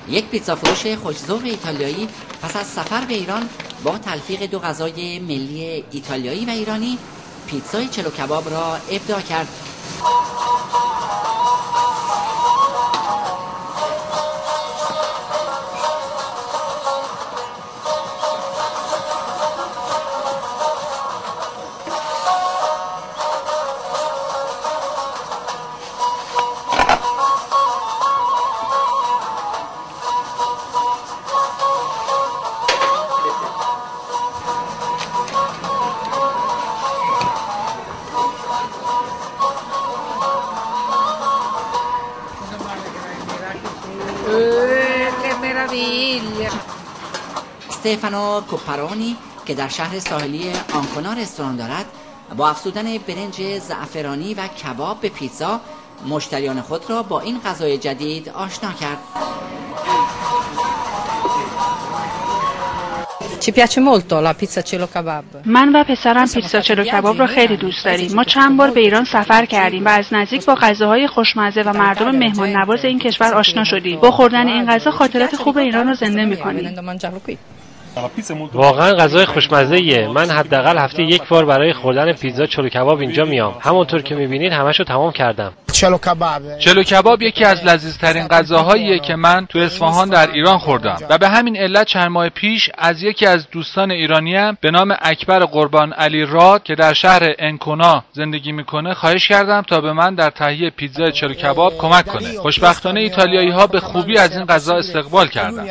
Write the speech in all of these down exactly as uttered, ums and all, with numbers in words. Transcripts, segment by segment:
یک پیتزا فروش خوش‌ذوق ایتالیایی پس از سفر به ایران با تلفیق دو غذای ملی ایتالیایی و ایرانی پیتزای چلو کباب را ابداع کرد. استفانو کوپارونی که در شهر ساحلی آنکونا رستوران دارد با افزودن برنج زعفرانی و کباب به پیتزا مشتریان خود را با این غذای جدید آشنا کرد. Ci piace molto la pizza cielo kebab. من و پسرم پیتزا چلو کباب را خیلی دوست داریم. ما چند بار به ایران سفر کردیم و از نزدیک با غذاهای خوشمزه و مردم مهمان نواز این کشور آشنا شدیم. با خوردن این غذا خاطرات خوب ایران را زنده می‌کنیم. واقعا غذای خوشمزه‌ایه. من حداقل هفته یک بار برای خوردن پیتزا چلو کباب اینجا میام. همونطور که می‌بینید همشو تمام کردم. چلو کباب چلو کباب یکی از لذیذترین غذاهاییه که من تو اصفهان در ایران خوردم و به همین علت چند ماه پیش از یکی از دوستان ایرانیم به نام اکبر قربان علی راد که در شهر انکونا زندگی میکنه خواهش کردم تا به من در تهیه پیتزا چلو کباب کمک کنه. خوشبختانه ایتالیایی‌ها به خوبی از این غذا استقبال کردند.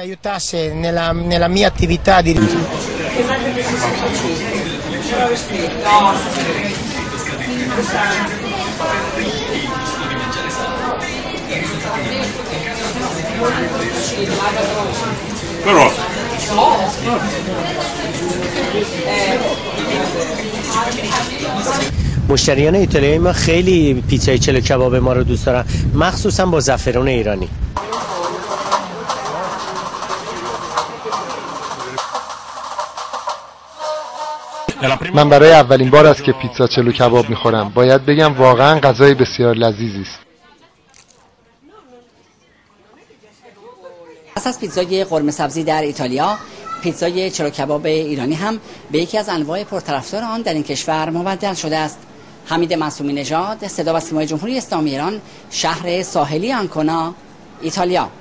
مشتریان ایتالیایی ما خیلی پیتزای چلو کباب ما رو دوست دارن، مخصوصا با زعفران ایرانی. من برای اولین بار است که پیتزا چلو کباب میخورم. باید بگم واقعا غذای بسیار لذیذی است. پس از پیتزای قرمه سبزی در ایتالیا، پیتزای چلو کباب ایرانی هم به یکی از انواع پرطرفدار آن در این کشور مبدل شده است. حمید معصومی نژاد، صدا و سیمای جمهوری اسلامی ایران، شهر ساحلی آنکونا، ایتالیا.